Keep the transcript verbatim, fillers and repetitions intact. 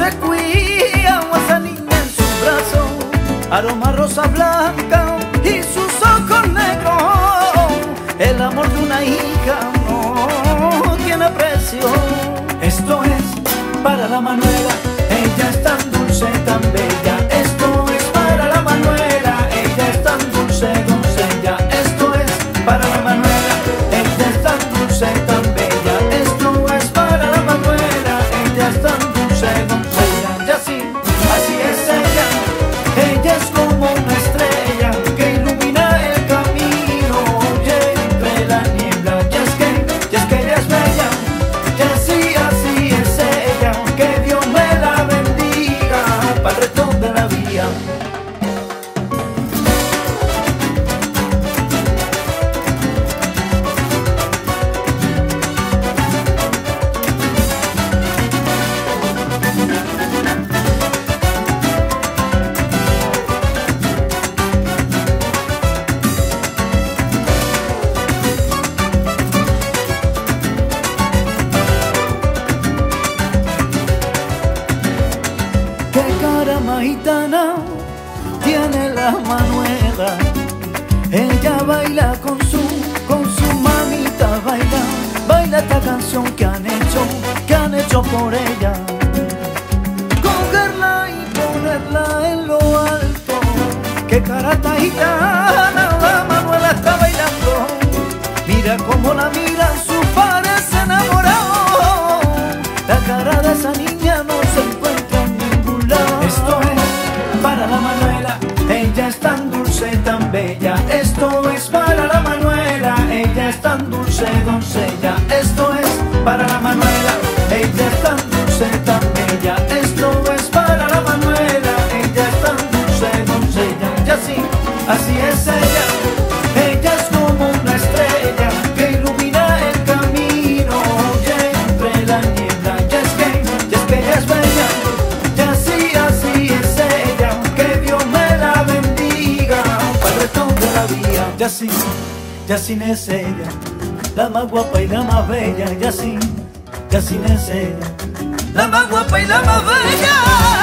cuida a esa niña en su brazo, aroma rosa blanca y sus ojos negros. El amor de una hija no tiene precio. Esto es para la Manuela, ella es tan dulce, tan bella. Esto es para la Manuela, ella es tan dulce, doncella. Esto es para la Manuela, ella es tan dulce, tan bella. Esto es para la Manuela, ella es tan dulce, doncella. Y así, así es ella, ella es como una estrella que ilumina el camino y entre la niebla. Y es que, y es que ella es bella, y así, así es ella. Que Dios me la bendiga para el resto de la vida. Qué cara más gitana tiene la Manuela. Ella baila con su, con su mamita, baila, baila esta canción que han hecho, que han hecho por ella. Cogerla y ponerla en lo alto. Qué cara tan gitana, la Manuela está bailando. Mira cómo la mira, su parece enamorado. La cara de esa niña no se encuentra en ningún lado. Esto es para la Manuela, ella es tan dulce, tan bella. Esto es para la Manuela, ella es tan dulce, doncella. Esto es para la Manuela, ella es tan dulce, tan bella. Esto es para la Manuela, ella es tan dulce, doncella. Y así, así es ella, ella es como una estrella que ilumina el camino y entre la niebla. Y es que, y es que ella es bella, y así, así es ella. Que Dios me la bendiga para el resto de la vida. Y así, y así es ella, la más guapa y la más bella. Y así, y así es ella, la más guapa y la más bella.